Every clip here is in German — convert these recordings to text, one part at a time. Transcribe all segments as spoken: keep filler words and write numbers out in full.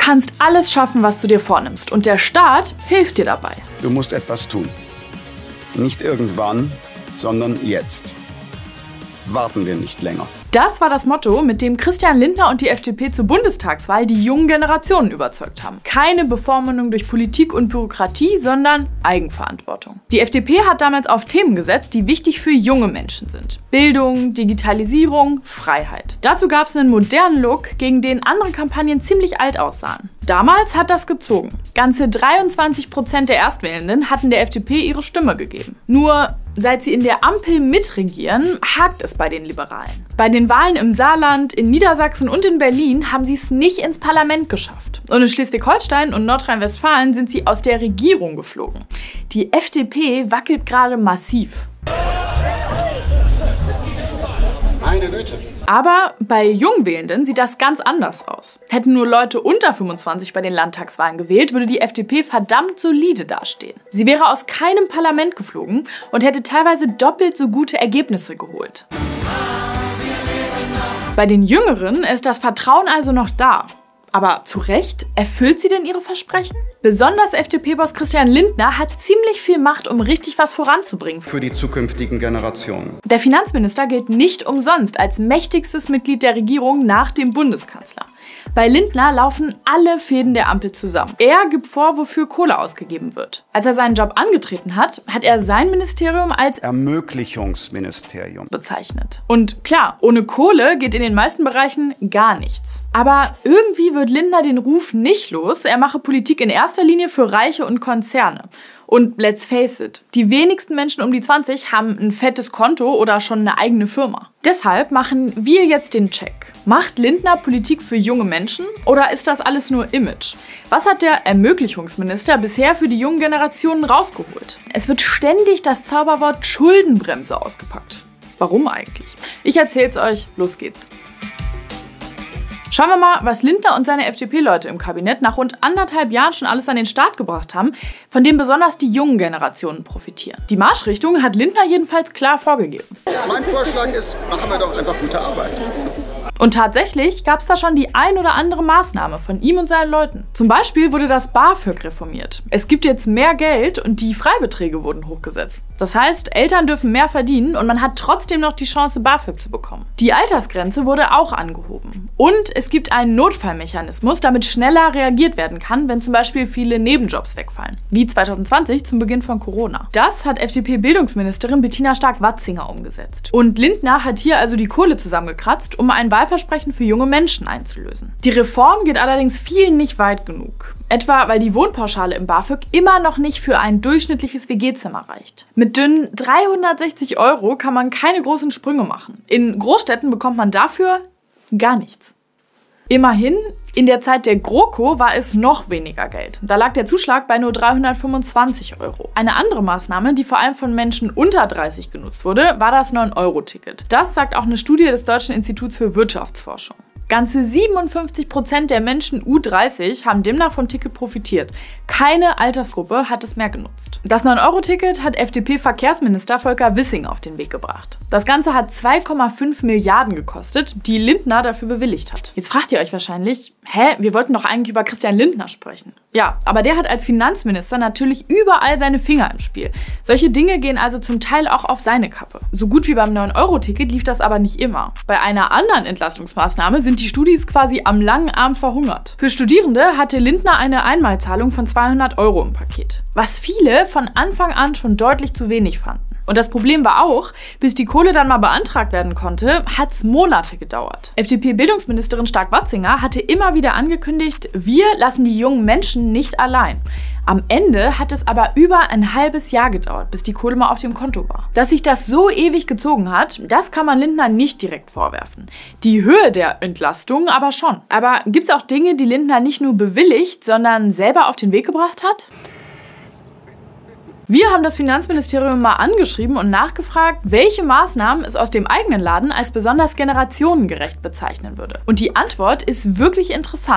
kannst alles schaffen, was du dir vornimmst, und der Staat hilft dir dabei. Du musst etwas tun. Nicht irgendwann, sondern jetzt. Warten wir nicht länger. Das war das Motto, mit dem Christian Lindner und die F D P zur Bundestagswahl die jungen Generationen überzeugt haben. Keine Bevormundung durch Politik und Bürokratie, sondern Eigenverantwortung. Die F D P hat damals auf Themen gesetzt, die wichtig für junge Menschen sind. Bildung, Digitalisierung, Freiheit. Dazu gab es einen modernen Look, gegen den andere Kampagnen ziemlich alt aussahen. Damals hat das gezogen. Ganze dreiundzwanzig Prozent der Erstwählenden hatten der F D P ihre Stimme gegeben. Nur seit sie in der Ampel mitregieren, hakt es bei den Liberalen. Bei den Wahlen im Saarland, in Niedersachsen und in Berlin haben sie es nicht ins Parlament geschafft. Und in Schleswig-Holstein und Nordrhein-Westfalen sind sie aus der Regierung geflogen. Die F D P wackelt gerade massiv. Meine Güte. Aber bei Jungwählenden sieht das ganz anders aus. Hätten nur Leute unter fünfundzwanzig bei den Landtagswahlen gewählt, würde die F D P verdammt solide dastehen. Sie wäre aus keinem Parlament geflogen und hätte teilweise doppelt so gute Ergebnisse geholt. Bei den Jüngeren ist das Vertrauen also noch da. Aber zu Recht, erfüllt sie denn ihre Versprechen? Besonders F D P-Boss Christian Lindner hat ziemlich viel Macht, um richtig was voranzubringen. Für die zukünftigen Generationen. Der Finanzminister gilt nicht umsonst als mächtigstes Mitglied der Regierung nach dem Bundeskanzler. Bei Lindner laufen alle Fäden der Ampel zusammen. Er gibt vor, wofür Kohle ausgegeben wird. Als er seinen Job angetreten hat, hat er sein Ministerium als Ermöglichungsministerium bezeichnet. Und klar, ohne Kohle geht in den meisten Bereichen gar nichts. Aber irgendwie wird Lindner den Ruf nicht los, er mache Politik in erster Linie für Reiche und Konzerne. Und let's face it, die wenigsten Menschen um die zwanzig haben ein fettes Konto oder schon eine eigene Firma. Deshalb machen wir jetzt den Check. Macht Lindner Politik für junge Menschen oder ist das alles nur Image? Was hat der Ermöglichungsminister bisher für die jungen Generationen rausgeholt? Es wird ständig das Zauberwort Schuldenbremse ausgepackt. Warum eigentlich? Ich erzähl's euch, los geht's. Schauen wir mal, was Lindner und seine F D P-Leute im Kabinett nach rund anderthalb Jahren schon alles an den Start gebracht haben, von dem besonders die jungen Generationen profitieren. Die Marschrichtung hat Lindner jedenfalls klar vorgegeben. Mein Vorschlag ist, machen wir doch einfach gute Arbeit. Und tatsächlich gab es da schon die ein oder andere Maßnahme von ihm und seinen Leuten. Zum Beispiel wurde das BAföG reformiert. Es gibt jetzt mehr Geld und die Freibeträge wurden hochgesetzt. Das heißt, Eltern dürfen mehr verdienen und man hat trotzdem noch die Chance, BAföG zu bekommen. Die Altersgrenze wurde auch angehoben. Und es gibt einen Notfallmechanismus, damit schneller reagiert werden kann, wenn zum Beispiel viele Nebenjobs wegfallen. Wie zwanzig zwanzig zum Beginn von Corona. Das hat F D P-Bildungsministerin Bettina Stark-Watzinger umgesetzt. Und Lindner hat hier also die Kohle zusammengekratzt, um ein Wahlversprechen für junge Menschen einzulösen. Die Reform geht allerdings vielen nicht weit genug. Etwa, weil die Wohnpauschale im BAföG immer noch nicht für ein durchschnittliches W G-Zimmer reicht. Mit dünnen dreihundertsechzig Euro kann man keine großen Sprünge machen. In Großstädten bekommt man dafür gar nichts. Immerhin, in der Zeit der GroKo war es noch weniger Geld. Da lag der Zuschlag bei nur dreihundertfünfundzwanzig Euro. Eine andere Maßnahme, die vor allem von Menschen unter dreißig genutzt wurde, war das neun Euro Ticket. Das sagt auch eine Studie des Deutschen Instituts für Wirtschaftsforschung. Ganze siebenundfünfzig Prozent der Menschen U dreißig haben demnach vom Ticket profitiert. Keine Altersgruppe hat es mehr genutzt. Das neun Euro Ticket hat F D P-Verkehrsminister Volker Wissing auf den Weg gebracht. Das Ganze hat zwei Komma fünf Milliarden gekostet, die Lindner dafür bewilligt hat. Jetzt fragt ihr euch wahrscheinlich, hä, wir wollten doch eigentlich über Christian Lindner sprechen. Ja, aber der hat als Finanzminister natürlich überall seine Finger im Spiel. Solche Dinge gehen also zum Teil auch auf seine Kappe. So gut wie beim neun Euro Ticket lief das aber nicht immer. Bei einer anderen Entlastungsmaßnahme sind die Studis quasi am langen Arm verhungert. Für Studierende hatte Lindner eine Einmalzahlung von zweihundert Euro im Paket, was viele von Anfang an schon deutlich zu wenig fanden. Und das Problem war auch, bis die Kohle dann mal beantragt werden konnte, hat es Monate gedauert. F D P-Bildungsministerin Stark-Watzinger hatte immer wieder angekündigt, wir lassen die jungen Menschen nicht allein. Am Ende hat es aber über ein halbes Jahr gedauert, bis die Kohle mal auf dem Konto war. Dass sich das so ewig gezogen hat, das kann man Lindner nicht direkt vorwerfen. Die Höhe der Entlastung aber schon. Aber gibt es auch Dinge, die Lindner nicht nur bewilligt, sondern selber auf den Weg gebracht hat? Wir haben das Finanzministerium mal angeschrieben und nachgefragt, welche Maßnahmen es aus dem eigenen Laden als besonders generationengerecht bezeichnen würde. Und die Antwort ist wirklich interessant.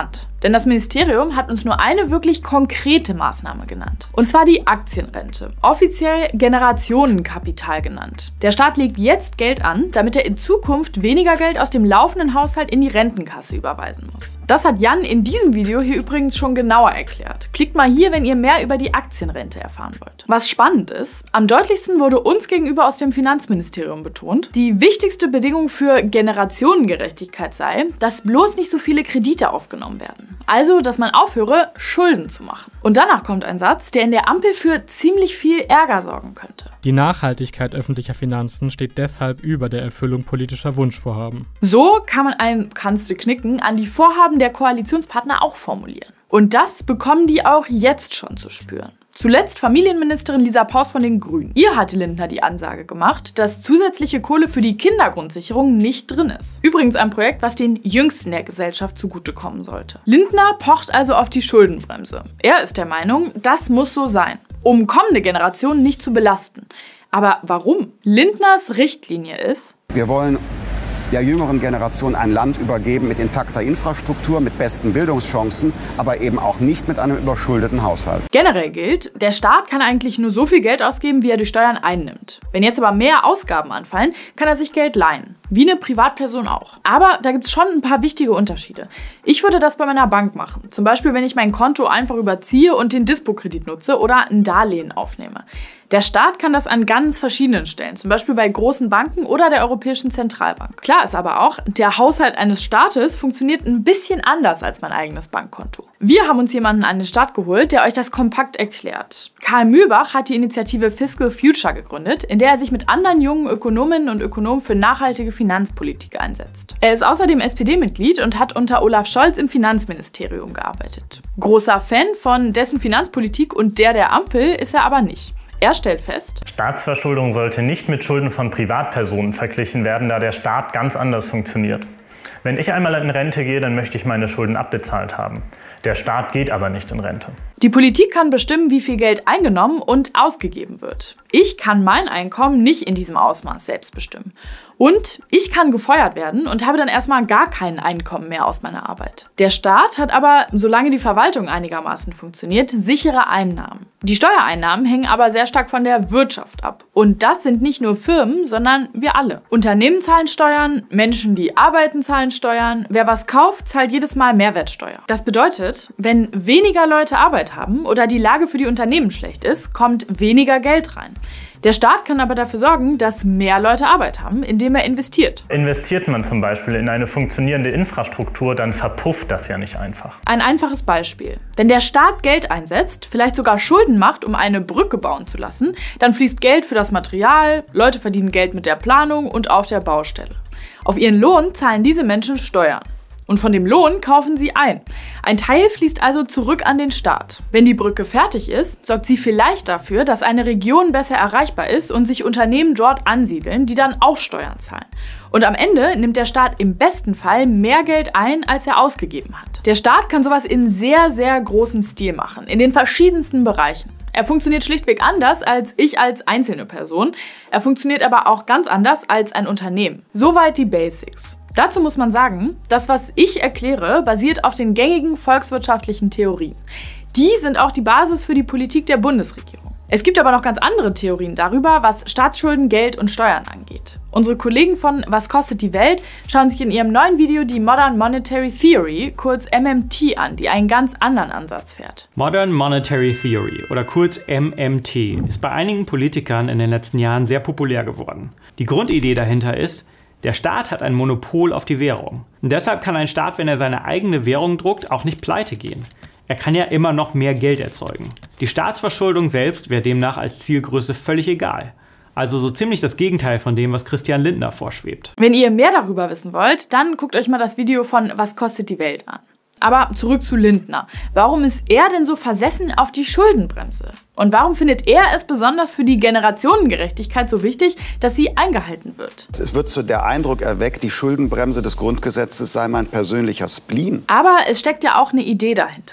Denn das Ministerium hat uns nur eine wirklich konkrete Maßnahme genannt. Und zwar die Aktienrente, offiziell Generationenkapital genannt. Der Staat legt jetzt Geld an, damit er in Zukunft weniger Geld aus dem laufenden Haushalt in die Rentenkasse überweisen muss. Das hat Jan in diesem Video hier übrigens schon genauer erklärt. Klickt mal hier, wenn ihr mehr über die Aktienrente erfahren wollt. Was spannend ist, am deutlichsten wurde uns gegenüber aus dem Finanzministerium betont, die wichtigste Bedingung für Generationengerechtigkeit sei, dass bloß nicht so viele Kredite aufgenommen werden. Also, dass man aufhöre, Schulden zu machen. Und danach kommt ein Satz, der in der Ampel für ziemlich viel Ärger sorgen könnte. Die Nachhaltigkeit öffentlicher Finanzen steht deshalb über der Erfüllung politischer Wunschvorhaben. So kann man ein, kannst du knicken, an die Vorhaben der Koalitionspartner auch formulieren. Und das bekommen die auch jetzt schon zu spüren. Zuletzt Familienministerin Lisa Paus von den Grünen. Ihr hatte Lindner die Ansage gemacht, dass zusätzliche Kohle für die Kindergrundsicherung nicht drin ist. Übrigens ein Projekt, was den Jüngsten der Gesellschaft zugutekommen sollte. Lindner pocht also auf die Schuldenbremse. Er ist der Meinung, das muss so sein, um kommende Generationen nicht zu belasten. Aber warum? Lindners Richtlinie ist: Wir wollen der jüngeren Generation ein Land übergeben mit intakter Infrastruktur, mit besten Bildungschancen, aber eben auch nicht mit einem überschuldeten Haushalt. Generell gilt, der Staat kann eigentlich nur so viel Geld ausgeben, wie er durch Steuern einnimmt. Wenn jetzt aber mehr Ausgaben anfallen, kann er sich Geld leihen. Wie eine Privatperson auch. Aber da gibt es schon ein paar wichtige Unterschiede. Ich würde das bei meiner Bank machen. Zum Beispiel, wenn ich mein Konto einfach überziehe und den Dispo-Kredit nutze oder ein Darlehen aufnehme. Der Staat kann das an ganz verschiedenen Stellen, zum Beispiel bei großen Banken oder der Europäischen Zentralbank. Klar ist aber auch, der Haushalt eines Staates funktioniert ein bisschen anders als mein eigenes Bankkonto. Wir haben uns jemanden an den Start geholt, der euch das kompakt erklärt. Karl Mühlbach hat die Initiative Fiscal Future gegründet, in der er sich mit anderen jungen Ökonominnen und Ökonomen für nachhaltige Finanzpolitik einsetzt. Er ist außerdem S P D-Mitglied und hat unter Olaf Scholz im Finanzministerium gearbeitet. Großer Fan von dessen Finanzpolitik und der der Ampel ist er aber nicht. Er stellt fest: Staatsverschuldung sollte nicht mit Schulden von Privatpersonen verglichen werden, da der Staat ganz anders funktioniert. Wenn ich einmal in Rente gehe, dann möchte ich meine Schulden abbezahlt haben. Der Staat geht aber nicht in Rente. Die Politik kann bestimmen, wie viel Geld eingenommen und ausgegeben wird. Ich kann mein Einkommen nicht in diesem Ausmaß selbst bestimmen. Und ich kann gefeuert werden und habe dann erstmal gar kein Einkommen mehr aus meiner Arbeit. Der Staat hat aber, solange die Verwaltung einigermaßen funktioniert, sichere Einnahmen. Die Steuereinnahmen hängen aber sehr stark von der Wirtschaft ab. Und das sind nicht nur Firmen, sondern wir alle. Unternehmen zahlen Steuern, Menschen, die arbeiten, zahlen Steuern. Wer was kauft, zahlt jedes Mal Mehrwertsteuer. Das bedeutet, wenn weniger Leute Arbeit haben oder die Lage für die Unternehmen schlecht ist, kommt weniger Geld rein. Der Staat kann aber dafür sorgen, dass mehr Leute Arbeit haben, indem er investiert. Investiert man zum Beispiel in eine funktionierende Infrastruktur, dann verpufft das ja nicht einfach. Ein einfaches Beispiel. Wenn der Staat Geld einsetzt, vielleicht sogar Schulden macht, um eine Brücke bauen zu lassen, dann fließt Geld für das Material, Leute verdienen Geld mit der Planung und auf der Baustelle. Auf ihren Lohn zahlen diese Menschen Steuern. Und von dem Lohn kaufen sie ein. Ein Teil fließt also zurück an den Staat. Wenn die Brücke fertig ist, sorgt sie vielleicht dafür, dass eine Region besser erreichbar ist und sich Unternehmen dort ansiedeln, die dann auch Steuern zahlen. Und am Ende nimmt der Staat im besten Fall mehr Geld ein, als er ausgegeben hat. Der Staat kann sowas in sehr, sehr großem Stil machen, in den verschiedensten Bereichen. Er funktioniert schlichtweg anders als ich als einzelne Person. Er funktioniert aber auch ganz anders als ein Unternehmen. Soweit die Basics. Dazu muss man sagen, das, was ich erkläre, basiert auf den gängigen volkswirtschaftlichen Theorien. Die sind auch die Basis für die Politik der Bundesregierung. Es gibt aber noch ganz andere Theorien darüber, was Staatsschulden, Geld und Steuern angeht. Unsere Kollegen von Was kostet die Welt schauen sich in ihrem neuen Video die Modern Monetary Theory, kurz M M T, an, die einen ganz anderen Ansatz fährt. Modern Monetary Theory oder kurz M M T ist bei einigen Politikern in den letzten Jahren sehr populär geworden. Die Grundidee dahinter ist: Der Staat hat ein Monopol auf die Währung. Und deshalb kann ein Staat, wenn er seine eigene Währung druckt, auch nicht pleite gehen. Er kann ja immer noch mehr Geld erzeugen. Die Staatsverschuldung selbst wäre demnach als Zielgröße völlig egal. Also so ziemlich das Gegenteil von dem, was Christian Lindner vorschwebt. Wenn ihr mehr darüber wissen wollt, dann guckt euch mal das Video von Was kostet die Welt an. Aber zurück zu Lindner. Warum ist er denn so versessen auf die Schuldenbremse? Und warum findet er es besonders für die Generationengerechtigkeit so wichtig, dass sie eingehalten wird? Es wird so der Eindruck erweckt, die Schuldenbremse des Grundgesetzes sei mein persönlicher Spleen. Aber es steckt ja auch eine Idee dahinter.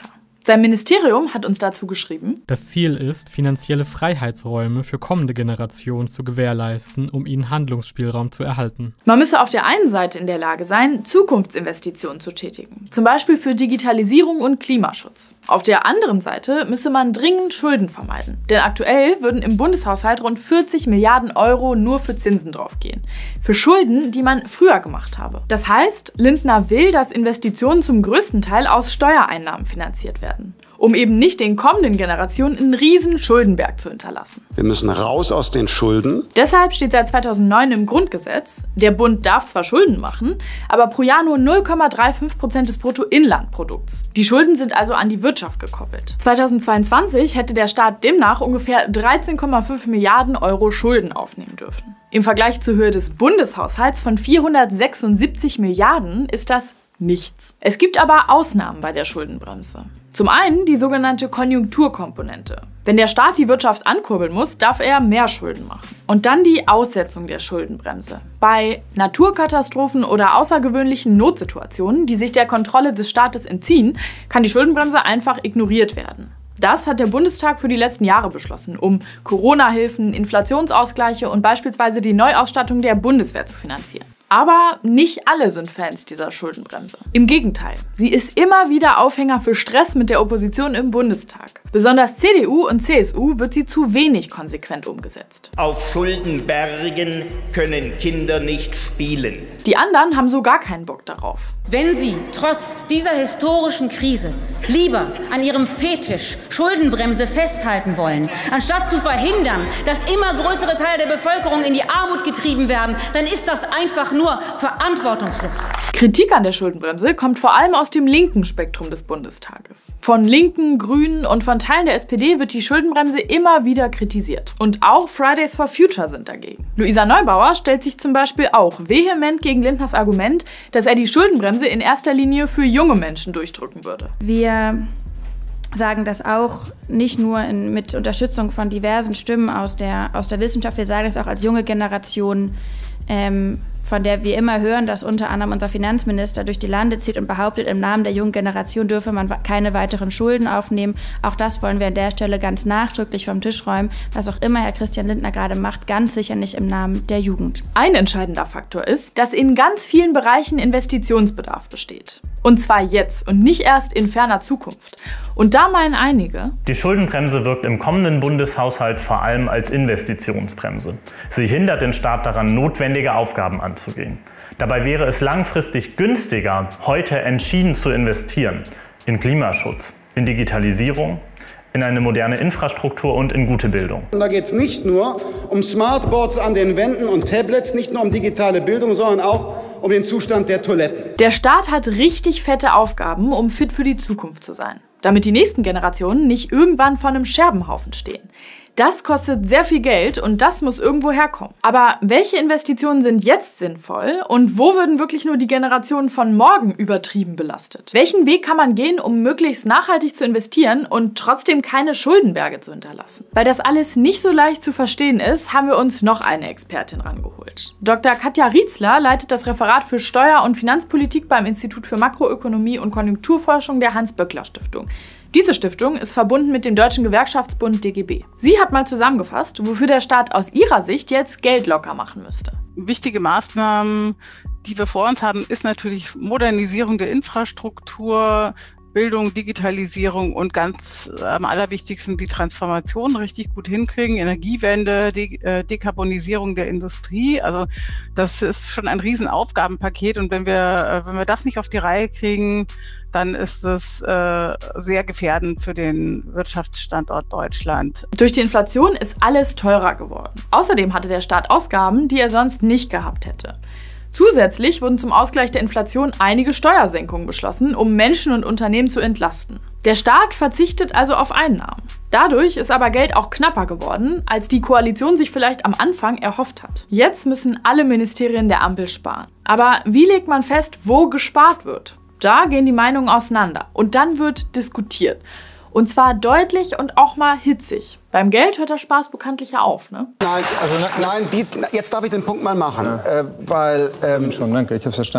Sein Ministerium hat uns dazu geschrieben: Das Ziel ist, finanzielle Freiheitsräume für kommende Generationen zu gewährleisten, um ihnen Handlungsspielraum zu erhalten. Man müsse auf der einen Seite in der Lage sein, Zukunftsinvestitionen zu tätigen, zum Beispiel für Digitalisierung und Klimaschutz. Auf der anderen Seite müsse man dringend Schulden vermeiden, denn aktuell würden im Bundeshaushalt rund vierzig Milliarden Euro nur für Zinsen draufgehen. Für Schulden, die man früher gemacht habe. Das heißt, Lindner will, dass Investitionen zum größten Teil aus Steuereinnahmen finanziert werden, um eben nicht den kommenden Generationen einen riesen Schuldenberg zu hinterlassen. Wir müssen raus aus den Schulden. Deshalb steht seit zweitausendneun im Grundgesetz, der Bund darf zwar Schulden machen, aber pro Jahr nur null Komma fünfunddreißig Prozent des Bruttoinlandprodukts. Die Schulden sind also an die Wirtschaft gekoppelt. zweitausendzweiundzwanzig hätte der Staat demnach ungefähr dreizehn Komma fünf Milliarden Euro Schulden aufnehmen dürfen. Im Vergleich zur Höhe des Bundeshaushalts von vierhundertsechsundsiebzig Milliarden ist das nichts. Es gibt aber Ausnahmen bei der Schuldenbremse. Zum einen die sogenannte Konjunkturkomponente. Wenn der Staat die Wirtschaft ankurbeln muss, darf er mehr Schulden machen. Und dann die Aussetzung der Schuldenbremse. Bei Naturkatastrophen oder außergewöhnlichen Notsituationen, die sich der Kontrolle des Staates entziehen, kann die Schuldenbremse einfach ignoriert werden. Das hat der Bundestag für die letzten Jahre beschlossen, um Corona-Hilfen, Inflationsausgleiche und beispielsweise die Neuausstattung der Bundeswehr zu finanzieren. Aber nicht alle sind Fans dieser Schuldenbremse. Im Gegenteil, sie ist immer wieder Aufhänger für Stress mit der Opposition im Bundestag. Besonders C D U und C S U wird sie zu wenig konsequent umgesetzt. Auf Schuldenbergen können Kinder nicht spielen. Die anderen haben so gar keinen Bock darauf. Wenn Sie trotz dieser historischen Krise lieber an Ihrem Fetisch Schuldenbremse festhalten wollen, anstatt zu verhindern, dass immer größere Teile der Bevölkerung in die Armut getrieben werden, dann ist das einfach nur Nur verantwortungslos. Kritik an der Schuldenbremse kommt vor allem aus dem linken Spektrum des Bundestages. Von Linken, Grünen und von Teilen der S P D wird die Schuldenbremse immer wieder kritisiert. Und auch Fridays for Future sind dagegen. Luisa Neubauer stellt sich zum Beispiel auch vehement gegen Lindners Argument, dass er die Schuldenbremse in erster Linie für junge Menschen durchdrücken würde. Wir sagen das auch nicht nur in, mit Unterstützung von diversen Stimmen aus der, aus der Wissenschaft, wir sagen das auch als junge Generation, ähm, von der wir immer hören, dass unter anderem unser Finanzminister durch die Lande zieht und behauptet, im Namen der jungen Generation dürfe man keine weiteren Schulden aufnehmen. Auch das wollen wir an der Stelle ganz nachdrücklich vom Tisch räumen. Was auch immer Herr Christian Lindner gerade macht, ganz sicher nicht im Namen der Jugend. Ein entscheidender Faktor ist, dass in ganz vielen Bereichen Investitionsbedarf besteht. Und zwar jetzt und nicht erst in ferner Zukunft. Und da meinen einige: Die Schuldenbremse wirkt im kommenden Bundeshaushalt vor allem als Investitionsbremse. Sie hindert den Staat daran, notwendige Aufgaben anzugehen. Dabei wäre es langfristig günstiger, heute entschieden zu investieren in Klimaschutz, in Digitalisierung, in eine moderne Infrastruktur und in gute Bildung. Und da geht es nicht nur um Smartboards an den Wänden und Tablets, nicht nur um digitale Bildung, sondern auch um den Zustand der Toiletten. Der Staat hat richtig fette Aufgaben, um fit für die Zukunft zu sein, damit die nächsten Generationen nicht irgendwann vor einem Scherbenhaufen stehen. Das kostet sehr viel Geld und das muss irgendwo herkommen. Aber welche Investitionen sind jetzt sinnvoll und wo würden wirklich nur die Generationen von morgen übertrieben belastet? Welchen Weg kann man gehen, um möglichst nachhaltig zu investieren und trotzdem keine Schuldenberge zu hinterlassen? Weil das alles nicht so leicht zu verstehen ist, haben wir uns noch eine Expertin rangeholt. Doktor Katja Rietzler leitet das Referat für Steuer- und Finanzpolitik beim Institut für Makroökonomie und Konjunkturforschung der Hans-Böckler-Stiftung. Diese Stiftung ist verbunden mit dem Deutschen Gewerkschaftsbund D G B. Sie hat mal zusammengefasst, wofür der Staat aus ihrer Sicht jetzt Geld locker machen müsste. Wichtige Maßnahmen, die wir vor uns haben, ist natürlich Modernisierung der Infrastruktur, Bildung, Digitalisierung und ganz am allerwichtigsten die Transformation richtig gut hinkriegen, Energiewende, De- äh, Dekarbonisierung der Industrie. Also das ist schon ein Riesenaufgabenpaket und wenn wir, äh, wenn wir das nicht auf die Reihe kriegen, dann ist es äh, sehr gefährdend für den Wirtschaftsstandort Deutschland. Durch die Inflation ist alles teurer geworden. Außerdem hatte der Staat Ausgaben, die er sonst nicht gehabt hätte. Zusätzlich wurden zum Ausgleich der Inflation einige Steuersenkungen beschlossen, um Menschen und Unternehmen zu entlasten. Der Staat verzichtet also auf Einnahmen. Dadurch ist aber Geld auch knapper geworden, als die Koalition sich vielleicht am Anfang erhofft hat. Jetzt müssen alle Ministerien der Ampel sparen. Aber wie legt man fest, wo gespart wird? Da gehen die Meinungen auseinander und dann wird diskutiert. Und zwar deutlich und auch mal hitzig. Beim Geld hört der Spaß bekanntlich ja auf, ne? Nein, also, nein die, jetzt darf ich den Punkt mal machen, ja. äh, weil... Ähm, schon, danke, ich hab's verstanden.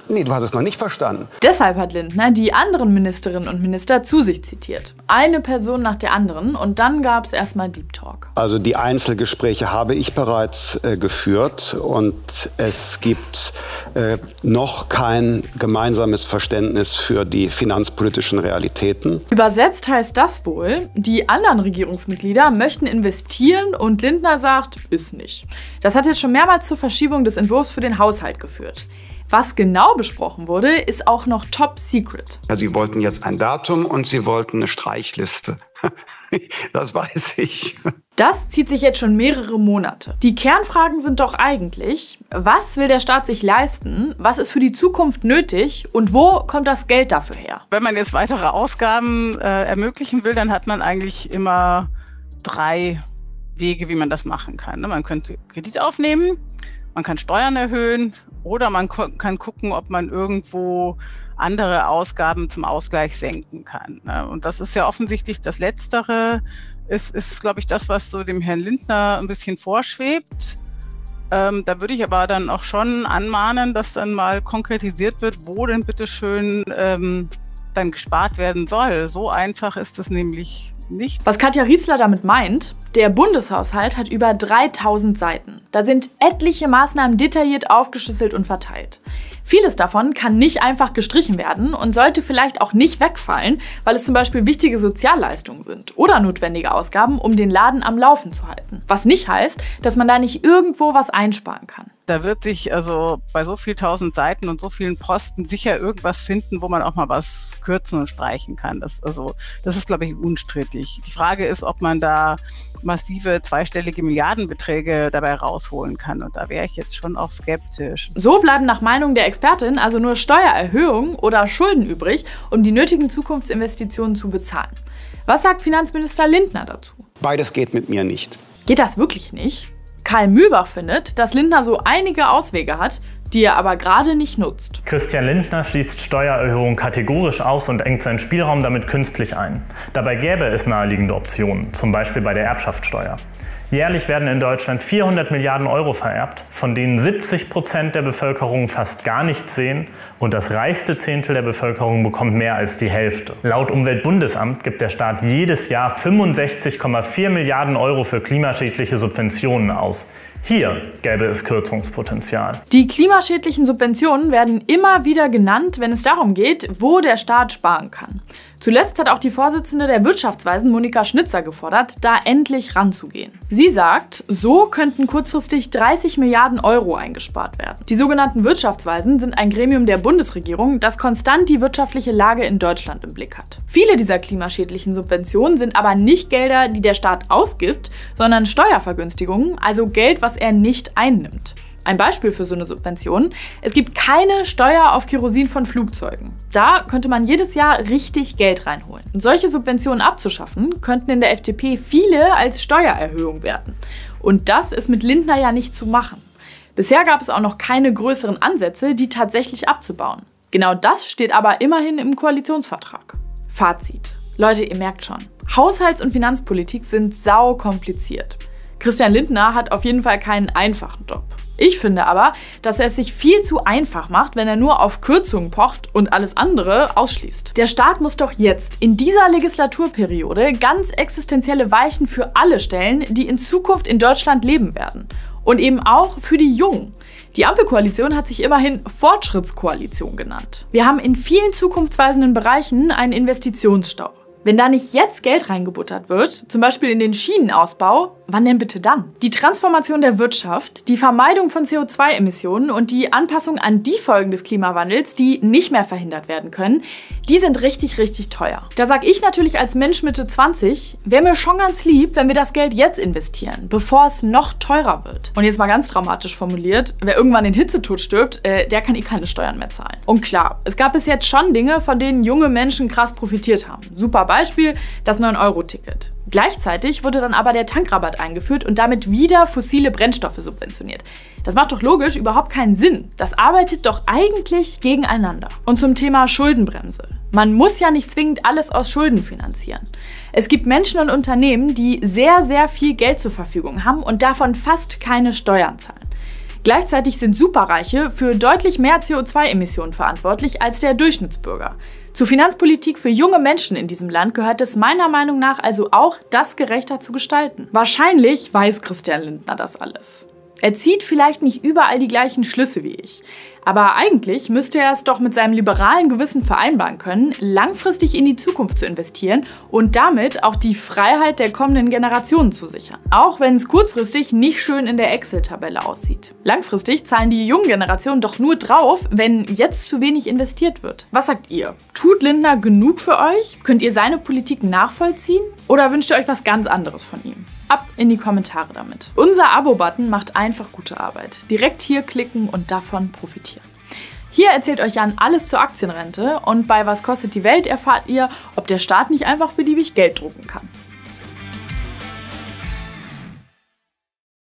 Nee, du hast es noch nicht verstanden. Deshalb hat Lindner die anderen Ministerinnen und Minister zu sich zitiert. Eine Person nach der anderen und dann gab es erstmal Deep Talk. Also die Einzelgespräche habe ich bereits äh, geführt und es gibt äh, noch kein gemeinsames Verständnis für die finanzpolitischen Realitäten. Übersetzt heißt das wohl, die anderen Regierungsmitglieder möchten investieren und Lindner sagt, ist nicht. Das hat jetzt schon mehrmals zur Verschiebung des Entwurfs für den Haushalt geführt. Was genau besprochen wurde, ist auch noch top secret. Ja, sie wollten jetzt ein Datum und sie wollten eine Streichliste. Das weiß ich. Das zieht sich jetzt schon mehrere Monate. Die Kernfragen sind doch eigentlich, was will der Staat sich leisten, was ist für die Zukunft nötig und wo kommt das Geld dafür her? Wenn man jetzt weitere Ausgaben äh, ermöglichen will, dann hat man eigentlich immer drei Wege, wie man das machen kann. Man könnte Kredit aufnehmen, man kann Steuern erhöhen oder man kann gucken, ob man irgendwo andere Ausgaben zum Ausgleich senken kann. Und das ist ja offensichtlich das Letztere, ist, ist glaube ich, das, was so dem Herrn Lindner ein bisschen vorschwebt. Ähm, da würde ich aber dann auch schon anmahnen, dass dann mal konkretisiert wird, wo denn bitteschön ähm, dann gespart werden soll. So einfach ist es nämlich nicht. Was Katja Rietzler damit meint, der Bundeshaushalt hat über dreitausend Seiten. Da sind etliche Maßnahmen detailliert aufgeschlüsselt und verteilt. Vieles davon kann nicht einfach gestrichen werden und sollte vielleicht auch nicht wegfallen, weil es zum Beispiel wichtige Sozialleistungen sind oder notwendige Ausgaben, um den Laden am Laufen zu halten. Was nicht heißt, dass man da nicht irgendwo was einsparen kann. Da wird sich also bei so viel tausend Seiten und so vielen Posten sicher irgendwas finden, wo man auch mal was kürzen und streichen kann. Das, also, das ist, glaube ich, unstrittig. Die Frage ist, ob man da massive zweistellige Milliardenbeträge dabei rausholen kann. Und da wäre ich jetzt schon auch skeptisch. So bleiben nach Meinung der Expertin also nur Steuererhöhungen oder Schulden übrig, um die nötigen Zukunftsinvestitionen zu bezahlen. Was sagt Finanzminister Lindner dazu? Beides geht mit mir nicht. Geht das wirklich nicht? Karl Mühlbach findet, dass Lindner so einige Auswege hat, die er aber gerade nicht nutzt. Christian Lindner schließt Steuererhöhungen kategorisch aus und engt seinen Spielraum damit künstlich ein. Dabei gäbe es naheliegende Optionen, zum Beispiel bei der Erbschaftssteuer. Jährlich werden in Deutschland vierhundert Milliarden Euro vererbt, von denen siebzig Prozent der Bevölkerung fast gar nichts sehen und das reichste Zehntel der Bevölkerung bekommt mehr als die Hälfte. Laut Umweltbundesamt gibt der Staat jedes Jahr fünfundsechzig Komma vier Milliarden Euro für klimaschädliche Subventionen aus. Hier gäbe es Kürzungspotenzial. Die klimaschädlichen Subventionen werden immer wieder genannt, wenn es darum geht, wo der Staat sparen kann. Zuletzt hat auch die Vorsitzende der Wirtschaftsweisen, Monika Schnitzer, gefordert, da endlich ranzugehen. Sie sagt, so könnten kurzfristig dreißig Milliarden Euro eingespart werden. Die sogenannten Wirtschaftsweisen sind ein Gremium der Bundesregierung, das konstant die wirtschaftliche Lage in Deutschland im Blick hat. Viele dieser klimaschädlichen Subventionen sind aber nicht Gelder, die der Staat ausgibt, sondern Steuervergünstigungen, also Geld, was er nicht einnimmt. Ein Beispiel für so eine Subvention: Es gibt keine Steuer auf Kerosin von Flugzeugen. Da könnte man jedes Jahr richtig Geld reinholen. Solche Subventionen abzuschaffen, könnten in der F D P viele als Steuererhöhung werten. Und das ist mit Lindner ja nicht zu machen. Bisher gab es auch noch keine größeren Ansätze, die tatsächlich abzubauen. Genau das steht aber immerhin im Koalitionsvertrag. Fazit. Leute, ihr merkt schon, Haushalts- und Finanzpolitik sind sau kompliziert. Christian Lindner hat auf jeden Fall keinen einfachen Job. Ich finde aber, dass er es sich viel zu einfach macht, wenn er nur auf Kürzungen pocht und alles andere ausschließt. Der Staat muss doch jetzt, in dieser Legislaturperiode, ganz existenzielle Weichen für alle stellen, die in Zukunft in Deutschland leben werden. Und eben auch für die Jungen. Die Ampelkoalition hat sich immerhin Fortschrittskoalition genannt. Wir haben in vielen zukunftsweisenden Bereichen einen Investitionsstau. Wenn da nicht jetzt Geld reingebuttert wird, zum Beispiel in den Schienenausbau, wann denn bitte dann? Die Transformation der Wirtschaft, die Vermeidung von C O zwei Emissionen und die Anpassung an die Folgen des Klimawandels, die nicht mehr verhindert werden können, die sind richtig, richtig teuer. Da sag ich natürlich als Mensch Mitte zwanzig, wäre mir schon ganz lieb, wenn wir das Geld jetzt investieren, bevor es noch teurer wird. Und jetzt mal ganz dramatisch formuliert, wer irgendwann in Hitzetod stirbt, äh, der kann eh keine Steuern mehr zahlen. Und klar, es gab bis jetzt schon Dinge, von denen junge Menschen krass profitiert haben. Super Beispiel, das neun Euro Ticket. Gleichzeitig wurde dann aber der Tankrabatt eingeführt und damit wieder fossile Brennstoffe subventioniert. Das macht doch logisch überhaupt keinen Sinn. Das arbeitet doch eigentlich gegeneinander. Und zum Thema Schuldenbremse. Man muss ja nicht zwingend alles aus Schulden finanzieren. Es gibt Menschen und Unternehmen, die sehr, sehr viel Geld zur Verfügung haben und davon fast keine Steuern zahlen. Gleichzeitig sind Superreiche für deutlich mehr C O zwei Emissionen verantwortlich als der Durchschnittsbürger. Zur Finanzpolitik für junge Menschen in diesem Land gehört es meiner Meinung nach also auch, das gerechter zu gestalten. Wahrscheinlich weiß Christian Lindner das alles. Er zieht vielleicht nicht überall die gleichen Schlüsse wie ich. Aber eigentlich müsste er es doch mit seinem liberalen Gewissen vereinbaren können, langfristig in die Zukunft zu investieren und damit auch die Freiheit der kommenden Generationen zu sichern. Auch wenn es kurzfristig nicht schön in der Excel-Tabelle aussieht. Langfristig zahlen die jungen Generationen doch nur drauf, wenn jetzt zu wenig investiert wird. Was sagt ihr? Tut Lindner genug für euch? Könnt ihr seine Politik nachvollziehen? Oder wünscht ihr euch was ganz anderes von ihm? Ab in die Kommentare damit. Unser Abo-Button macht einfach gute Arbeit. Direkt hier klicken und davon profitieren. Hier erzählt euch Jan alles zur Aktienrente und bei Was kostet die Welt erfahrt ihr, ob der Staat nicht einfach beliebig Geld drucken kann.